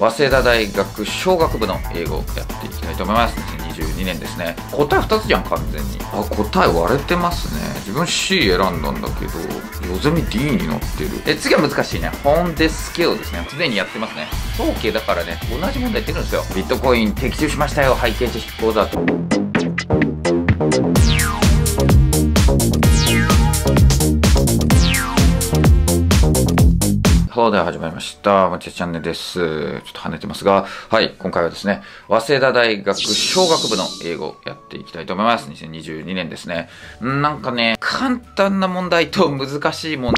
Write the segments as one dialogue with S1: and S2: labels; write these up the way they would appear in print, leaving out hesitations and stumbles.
S1: 早稲田大学商学部の英語をやっていきたいと思います。2022年ですね。答え2つじゃん、完全に。答え割れてますね。自分 C 選んだんだけど、ヨゼミ D になってる。次は難しいね。本デスキルですね。すでにやってますね。統計だからね、同じ問題やってるんですよ。ビットコイン的中しましたよ。背景知識講座。Hello で始まりました。まちチャンネルです。ちょっと跳ねてますが、はい、今回はですね、早稲田大学商学部の英語をやっていきたいと思います。2022年ですね。なんかね、簡単な問題と難しい問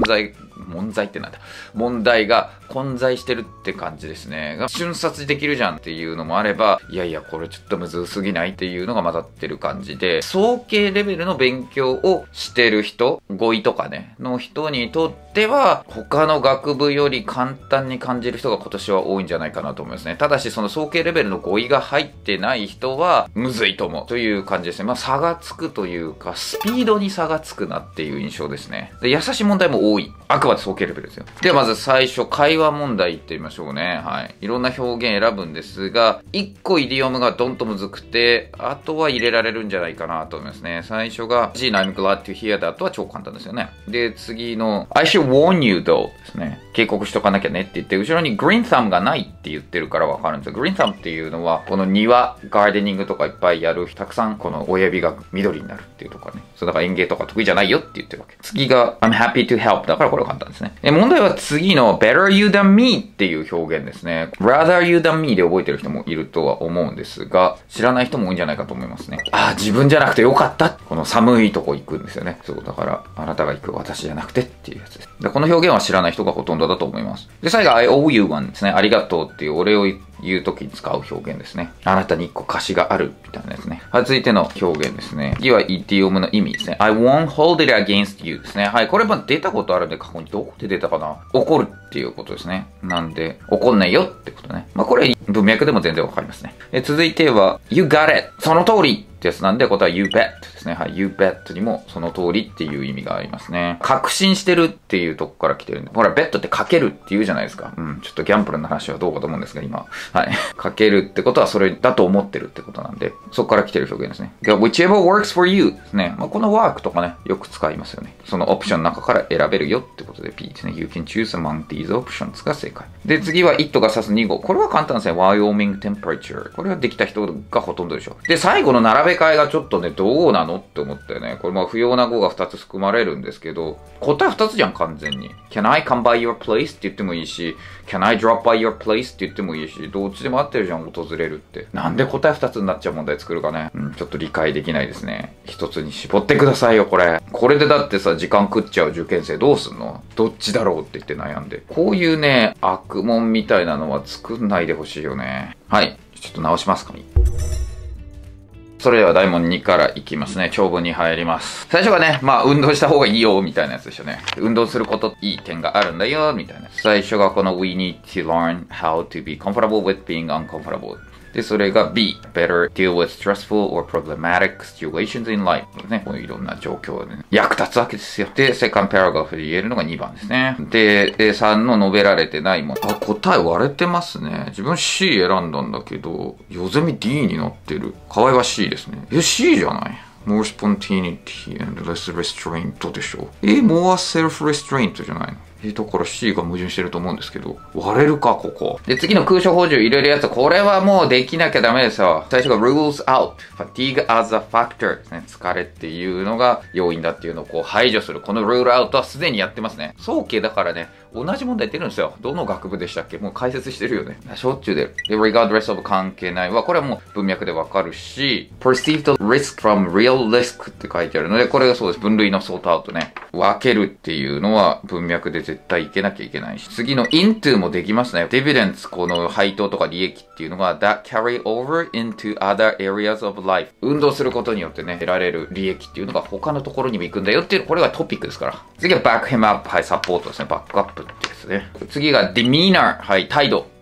S1: 題が混在してるって感じですね。瞬殺できるじゃんっていうのもあれば、いやいや、これちょっとむずすぎないっていうのが混ざってる感じで、総計レベルの勉強をしてる人、語彙とかね、の人にとっては、他の学部より簡単に感じる人が今年は多いんじゃないかなと思いますね。ただし、その総計レベルの語彙が入ってない人は、むずいと思うという感じですね。差がつくというか、スピードに差がつくなっていう印象ですね。で、優しい問題も多い。あくまで総計レベルですよ。ではまず最初、会話問題いってみましょうね。はい。いろんな表現選ぶんですが、1個イディオムがドンとむずくて、あとは入れられるんじゃないかなと思いますね。最初が、Gene, I'm glad to hear that は超簡単ですよね。で、次の、I should warn you though ですね。警告しとかなきゃねって言って、後ろに green thumb がないって言ってるからわかるんですよ。green thumb っていうのは、この庭、ガーデニングとかいっぱいやる、たくさんこの親指が緑になるっていうとかね。そうだから園芸とか得意じゃないよって言ってるわけ。次が、I'm happy to help だからこれ簡単ですね。問題は次の better you than me っていう表現ですね。rather you than me で覚えてる人もいるとは思うんですが、知らない人も多いんじゃないかと思いますね。自分じゃなくてよかった。この寒いとこ行くんですよね。そう、だから、あなたが行く私じゃなくてっていうやつです。で、この表現は知らない人がほとんどだと思います。で、最後 I owe you one ですね。ありがとうっていうお礼を言うときに使う表現ですね。あなたに一個貸しがあるみたいなやつね。はい、続いての表現ですね。次はイディオムの意味ですね。I won't hold it against you ですね。はい、これも出たことあるんで、過去にどこで出たかな。怒るっていうことですね。なんで、怒んないよってことね。これ文脈でも全然わかりますね。続いては、You got it! その通りってやつなんで、答えは You bet ですね。はい、You bet にもその通りっていう意味がありますね。確信してるっていうとこから来てるんで。ほら、ベットってかけるって言うじゃないですか。ちょっとギャンブルの話はどうかと思うんですが、今。はい。かけるってことはそれだと思ってるってことなんで、そこから来てる表現ですね。whichever works for you ですね。この work とかね、よく使いますよね。そのオプションの中から選べるよってことで P ですね。You can choose among these options が正解。で、次は it が指す2語。これは簡単ですね。Wyoming temperature。これはできた人がほとんどでしょ。で、最後の並べ替えがちょっとね、どうなのって思ったよね。これ不要な語が2つ含まれるんですけど、答え2つじゃん、完全に。Can I come by your place? って言ってもいいし、Can I drop by your place? って言ってもいいし、どっちでも合ってるじゃん、訪れるって。なんで答え2つになっちゃう問題作るかね。ちょっと理解できないですね。1つに絞ってくださいよ、これ。これでだってさ、時間食っちゃう受験生どうすんの？どっちだろうって言って悩んで。こういうね、悪問みたいなのは作んないでほしいよね。はい。ちょっと直しますかね。それでは大問2からいきますね。長文に入ります。最初がね、運動した方がいいよ、みたいなやつでしょね。運動することいい点があるんだよ、みたいな。最初がこの We need to learn how to be comfortable with being uncomfortable。で、それが B。better deal with stressful or problematic situations in life。ね、こういういろんな状況で、ね、役立つわけですよ。で、セカンドパラグラフで言えるのが2番ですね。で、3の述べられてないもの。答え割れてますね。自分 C 選んだんだけど、ヨゼミ D になってる。河合は C ですね。C じゃない？more spontaneity and less restraint でしょ。more self-restraint じゃないの？だから C が矛盾してると思うんですけど、割れるか、ここ。で、次の空所補充入れるやつ、これはもうできなきゃダメですよ。最初が rules out, fatigue as a factor ですね。疲れっていうのが要因だっていうのをこう排除する。この rule out はすでにやってますね。早慶だからね、同じ問題出るんですよ。どの学部でしたっけ？もう解説してるよね。しょっちゅう出る。で、regardless of 関係ないは、これはもう文脈でわかるし、perceived risk from real risk って書いてあるので、これがそうです。分類のソートアウトね。分けるっていうのは文脈で絶対いけなきゃいけないし。次の into もできますね。dividends この配当とか利益っていうのが that carry over into other areas of life。運動することによってね、得られる利益っていうのが他のところにも行くんだよっていう、これがトピックですから。次は back him up。はい、サポートですね。バックアップってやつね。次が demeanor。はい、態度。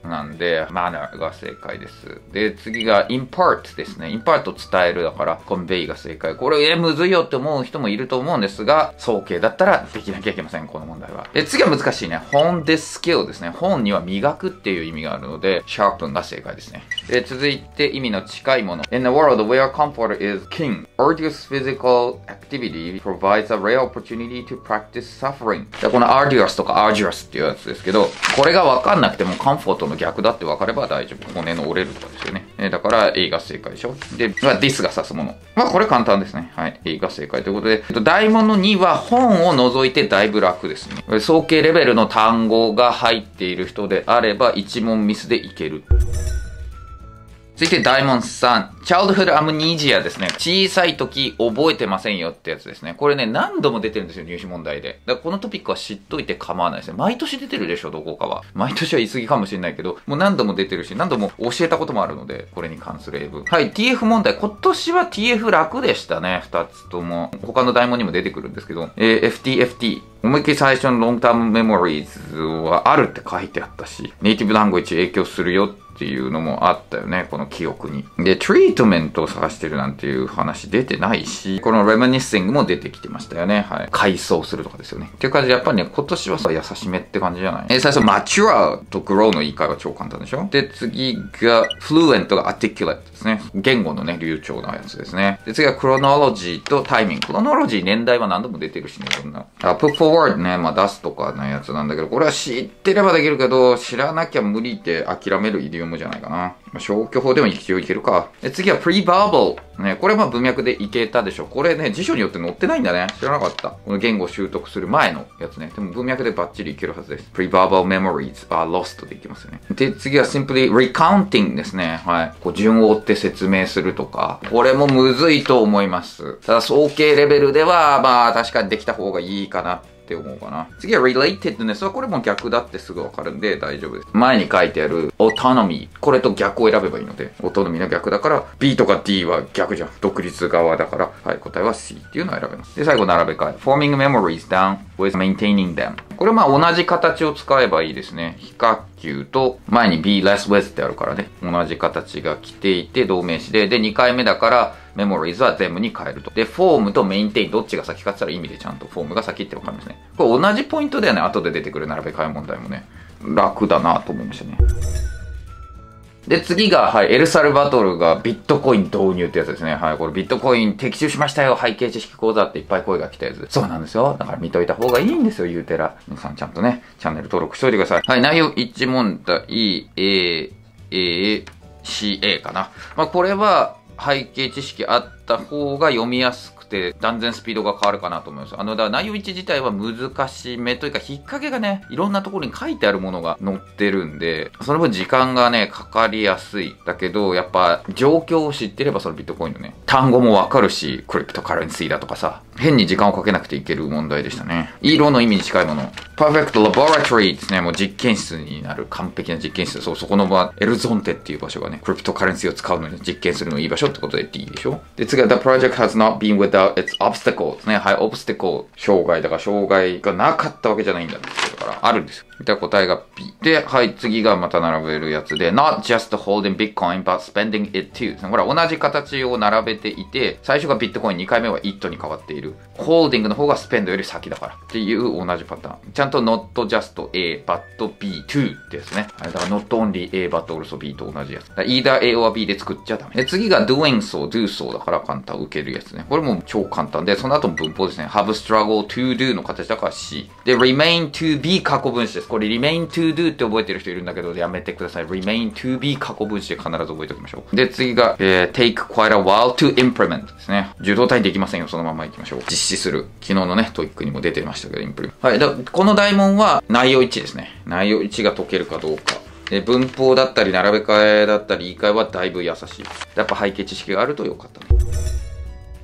S1: なんで、manner が正解です。で、次が impart ですね。impart 伝えるだから、convey が正解。これ、むずいよって思う人もいると思うんですが、早慶だったらできなきゃいけません、この問題は。次は難しいね。hone this skill ですね。hone には磨くっていう意味があるので、sharpen が正解ですね。で、続いて意味の近いもの。In a world where comfort is king, arduous physical activity provides a rare opportunity to practice suffering. この arduous とか arduous っていうやつですけど、これが分かんなくてもコンフォートの逆だって分かれば大丈夫。骨の折れるとかですよね。だから A が正解でしょ。で、this が指すもの。これ簡単ですね。はい。A が正解ということで、大問の2は本を除いてだいぶ楽ですね。早慶レベルの単語が入っている人であれば1問ミスでいける。続いて大問3。Childhood Amnesia ですね。小さい時覚えてませんよってやつですね。これね、何度も出てるんですよ、入試問題で。だからこのトピックは知っといて構わないですね。毎年出てるでしょ、どこかは。毎年は言い過ぎかもしれないけど、もう何度も出てるし、何度も教えたこともあるので、これに関する英文。はい、TF 問題。今年は TF 楽でしたね、2つとも。他の大問にも出てくるんですけど、FT。思いっきり最初のロングタームメモリーズはあるって書いてあったし、ネイティブランゴイッジ影響するよっていうのもあったよね、この記憶に。で、トリートメントを探してるなんていう話出てないし、このレミニッシングも出てきてましたよね。はい。回想するとかですよね。っていう感じで、やっぱりね、今年はさ、優しめって感じじゃない？最初、マチュアとグローの言い換えは超簡単でしょ？で、次が、フルエントがアティキュレットですね。言語のね、流暢なやつですね。で、次はクロノロジーとタイミング。クロノロジー年代は何度も出てるしね、いろんな。put forward ね、出すとかのやつなんだけど、これは知ってればできるけど、知らなきゃ無理って諦めるイディオムじゃないかな。消去法でも一応いけるか。次は pre-verbal。ね、これ文脈でいけたでしょ。これね、辞書によって載ってないんだね。知らなかった。この言語を習得する前のやつね。でも文脈でバッチリいけるはずです。pre-verbal memories are lost でいきますよね。で、次は simply recounting ですね。はい。こう順を追って説明するとか。これもむずいと思います。ただ、早慶レベルでは、確かにできた方がいいかな。って思うかな。次は relatedness はこれも逆だってすぐわかるんで大丈夫です。前に書いてある autonomy。これと逆を選べばいいので、autonomy の逆だから B とか D は逆じゃん。独立側だから、はい、答えは C っていうのを選べます。で、最後並べ替え。forming memories down with maintaining them。これ同じ形を使えばいいですね。非課級と前に be less with ってあるからね。同じ形が来ていて同名詞で、で、2回目だから、メモリーズは全部に変えると。で、フォームとメインテインどっちが先かって言ったら意味でちゃんとフォームが先ってわかりますね。これ同じポイントだよね。後で出てくる並べ替え問題もね。楽だなと思いましたね。で、次が、はい、エルサルバトルがビットコイン導入ってやつですね。はい、これビットコイン的中しましたよ。背景知識講座っていっぱい声が来たやつ。そうなんですよ。だから見といた方がいいんですよ、言うてら。皆さんちゃんとね、チャンネル登録しといてください。はい、内容1問題、CA かな。これは、背景知識あった方が読みやすくて断然スピードが変わるかなと思います。だから内容1自体は難しめというか引っ掛けがね、いろんなところに書いてあるものが載ってるんで、その分時間がね、かかりやすい。だけど、やっぱ状況を知ってればそのビットコインのね、単語もわかるし、クリプトカレンシーだとかさ、変に時間をかけなくていける問題でしたね。イーローの意味に近いもの。パーフェクトラボラトリーですね。もう実験室になる完璧な実験室。そう、そこの場、エルゾンテっていう場所がね、クリプトカレンシーを使うのに実験するのいい場所ってことで D でしょ。で、次は The project has not been without its obstacle ですね。はい、obstacle。障害だから障害がなかったわけじゃないんだってだからあるんですよ。で、答えが B。で、はい、次がまた並べるやつで、not just holding Bitcoin but spending it too。ほら、同じ形を並べていて、最初がビットコイン、2回目は it に変わっている。holding の方が spend より先だからっていう同じパターン。ちゃんと not just A but B too ってやつね。だから not only A but also B と同じやつ。either A or B で作っちゃダメ。で、次が doing so、do so だから簡単受けるやつね。これも超簡単で、その後も文法ですね。have struggle to do の形だから C。で、remain to be 過去分詞です。これ remain to do って覚えてる人いるんだけど、やめてください。remain to be 過去分詞で必ず覚えておきましょう。で、次が、take quite a while to implement ですね。受動体できませんよ。そのまま行きましょう。実施する。昨日のね、トイックにも出てましたけど、インプリ。はい。この大問は内容1ですね。内容1が解けるかどうか。文法だったり、並べ替えだったり、言い換えはだいぶ優しい。やっぱ背景知識があるとよかったね。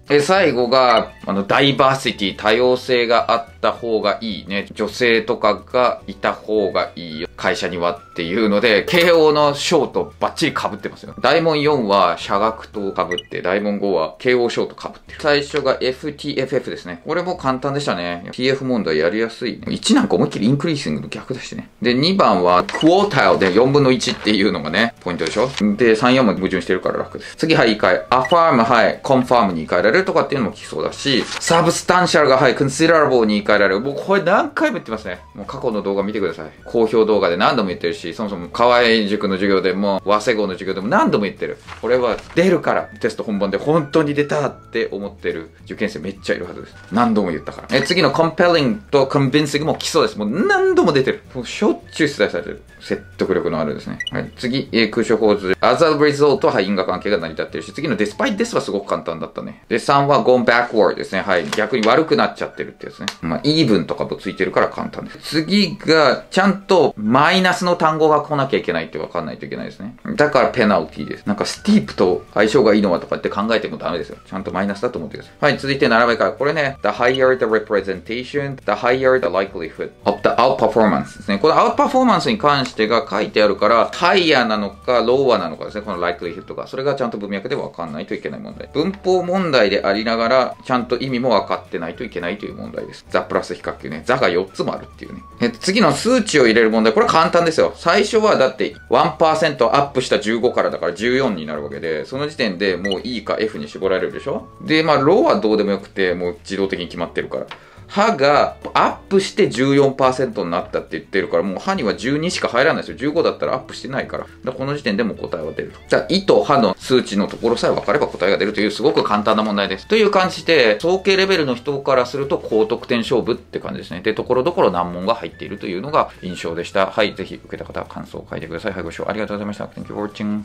S1: 最後が、ダイバーシティ、多様性があった方がいいね。女性とかがいた方がいいよ。会社にはっていうので、慶応の賞とバッチリ被ってますよ。大問4は社学と被って、大問5は慶応賞と被ってる。最初が FTFF ですね。これも簡単でしたね。TF 問題やりやすい。1なんか思いっきりインクリーシングの逆だしね。で、2番はクォータイルで4分の1っていうのがね、ポイントでしょ。で、3、4も矛盾してるから楽です。次、はい、言い換え。アファーム、はい、コンファームに言い換えられるとかっていうのも聞きそうだし、サブスタンシャルが、はい、コンシダラボーに言い換えられる。もうこれ何回も言ってますね。もう過去の動画見てください。好評動画で何度も言ってるし、そもそも河合塾の授業でも、早稲号の授業でも何度も言ってる。これは出るから、テスト本番で本当に出たって思ってる受験生めっちゃいるはずです。何度も言ったから。次の compelling と convincing も来そうです。もう何度も出てる。もうしょっちゅう出題されてる。説得力のあるですね。はい。次、空所構図。as a result は因果関係が成り立ってるし、次の despite this はすごく簡単だったね。で、3は gone backward ですね。はい。逆に悪くなっちゃってるってやつね。まあ、even とかもついてるから簡単です。次が、ちゃんとマイナスの単語が来なきゃいけないって分かんないといけないですね。だからペナルティです。なんかスティープと相性がいいのはとかって考えてもダメですよ。ちゃんとマイナスだと思ってください。はい。続いて7番から。これね、the higher the representation, the higher the likelihood of the outperformance ですね。この outperformance に関してが書いてあるから、ハイヤーなのか、ローワーなのかですね。この likelihood が。それがちゃんと文脈で分かんないといけない問題。文法問題でありながら、ちゃんと意味も分かってないといけないという問題です。ザプラス比較級ね。ザが4つもあるっていうね。次の数値を入れる問題。これ簡単ですよ。最初はだって 1% アップした15からだから14になるわけで、その時点でもう E か F に絞られるでしょ。で、まあ、ローはどうでもよくて、もう自動的に決まってるから。歯がアップして 14% になったって言ってるから、もう歯には12しか入らないですよ。15だったらアップしてないから。この時点でもう答えは出ると。じゃあ、胃と歯の数値のところさえ分かれば答えが出るというすごく簡単な問題です。という感じで、総計レベルの人からすると高得点勝負って感じですね。で、ところどころ難問が入っているというのが印象でした。はい、ぜひ受けた方は感想を書いてください。はい、ご視聴ありがとうございました。Thank you for watching.